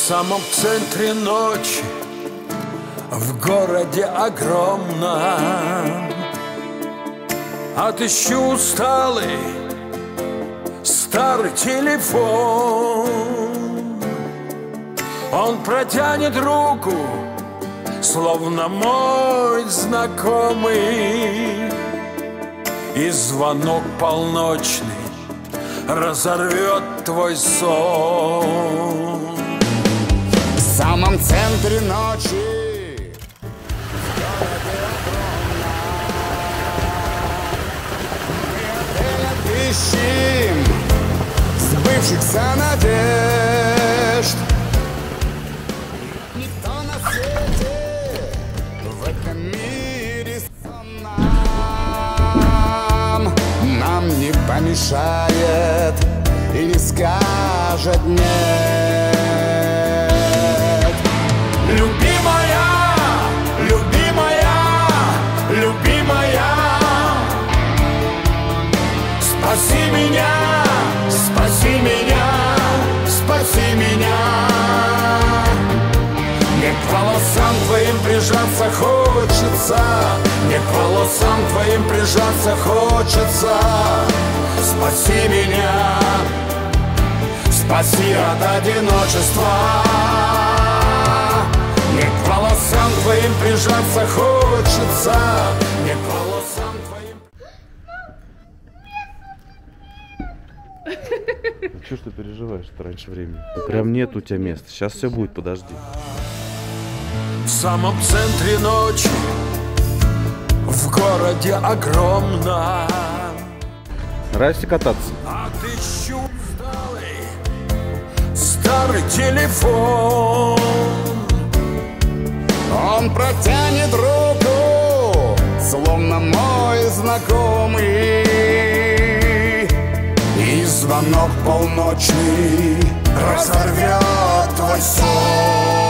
самом центре ночи, в городе огромном, отыщу усталый старый телефон. Он протянет руку, словно мой знакомый, и звонок полночный разорвет твой сон. В самом центре ночи, мы ищем сбывшихся надежд. Никто на свете в этом мире нам не помешает и не скажет нет. Любимая, любимая, любимая, спаси меня, спаси меня, спаси меня. Мне к волосам твоим прижаться хочется, мне к волосам твоим прижаться хочется. Спаси меня, спаси от одиночества. Мне к волосам твоим прижаться хочется, мне к волосам твоим. Ну что ж ты переживаешь-то раньше времени? Ну, прям нет у тебя места. Сейчас все будет, подожди. В самом центре ночи, в городе огромном, Нравится кататься? отыщу старый телефон. Он протянет руку, словно мой знакомый, и звонок полночный разорвет твой сон.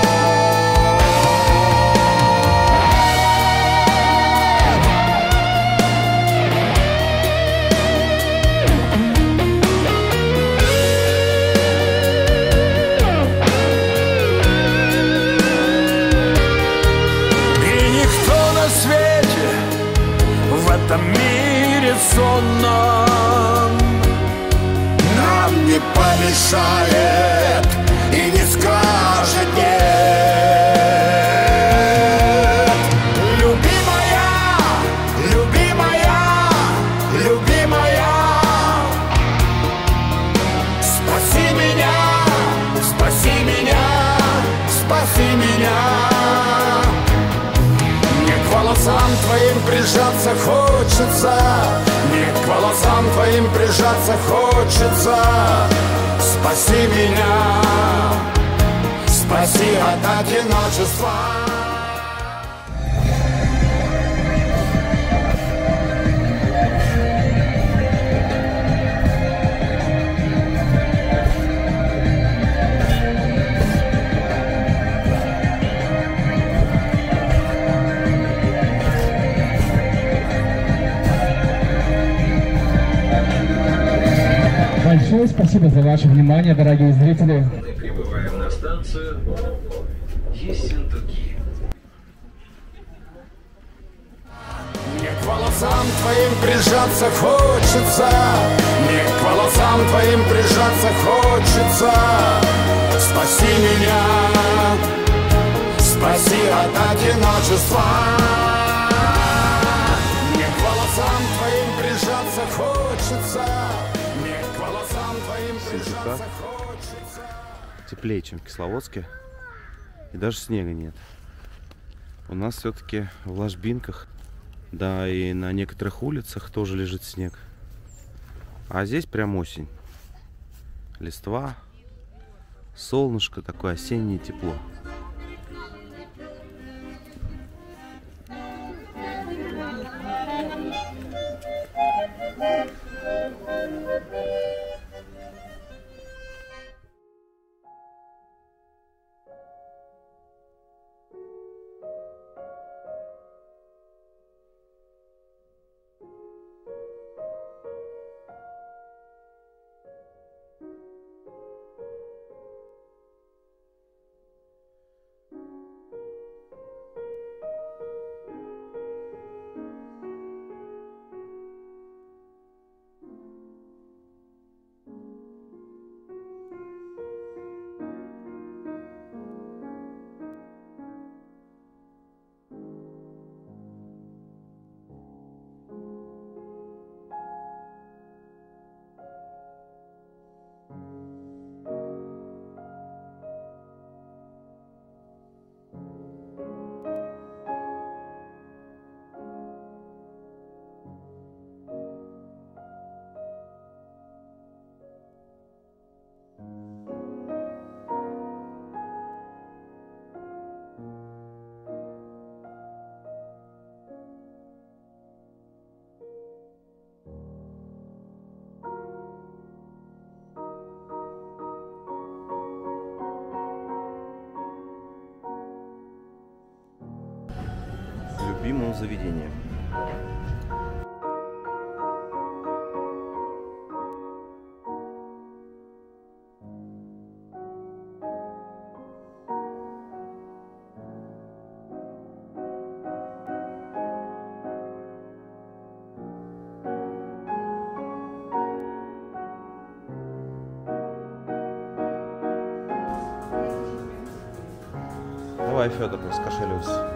В этом мире сонном нам не помешает и не скажет нет. любимая, любимая, любимая, спаси меня, спаси меня, спаси меня. К волосам твоим прижаться хочется, мне к волосам твоим прижаться хочется. Спаси меня, спаси от одиночества. Большое спасибо за ваше внимание, дорогие зрители. Прибываем на станцию Ессентуки. Мне к волосам твоим прижаться хочется, мне к волосам твоим прижаться хочется. Спаси меня, спаси от одиночества. Мне к волосам твоим прижаться хочется, мне к волосам твоим прижаться хочется. Теплее, чем в Кисловодске. И даже снега нет. У нас все-таки в ложбинках, да и на некоторых улицах тоже лежит снег. А здесь прям осень. Листва, солнышко, такое осеннее тепло. любимым заведением. Давай, Федор, раскошеливайся.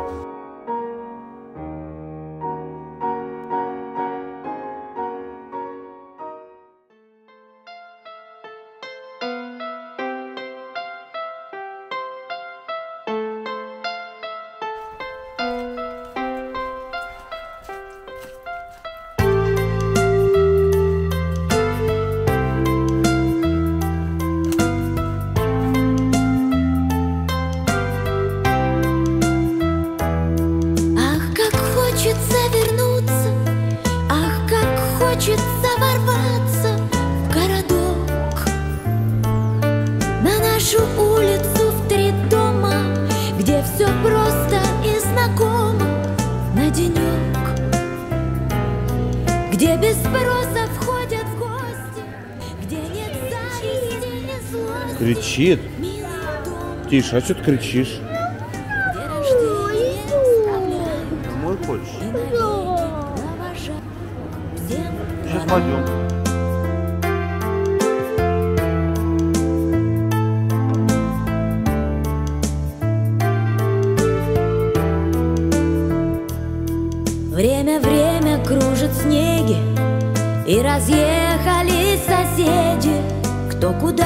Хочется ворваться в городок, на нашу улицу в 3 дома, где все просто и знакомо, на денек, где без спроса входят в гости, где нет зависти и злости. Кричит. Тише, а что ты кричишь? Где рождение справляют Домой хочешь? и навеки провожают всем. Сейчас пойдем. Время кружит снеги, и разъехались соседи кто куда.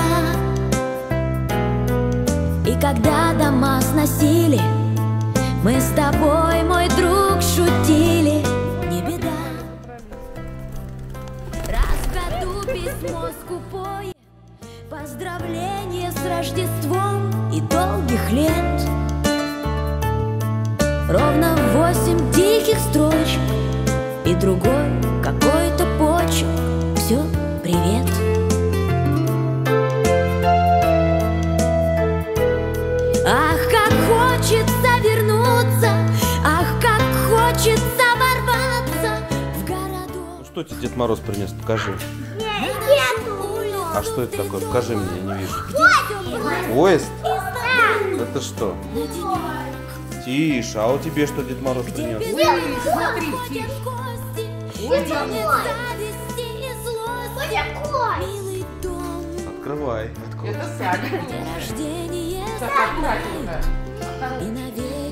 И когда дома сносили, мы с тобой, мой друг, шутили. Не беда, раз в году письмо скупое, поздравление с Рождеством и долгих лет. Ровно 8 тихих строчек и другой какой-то почерк. Все, привет. Ах, как хочется вернуться, ах, как хочется ворваться в городок. Ну что тебе Дед Мороз принес? Покажи. А что это такое? Покажи мне, я не вижу. Поезд? Это что? Тише, а у тебе что Дед Мороз принес? Смотри, милый дом, Открывай. где рождение и навеки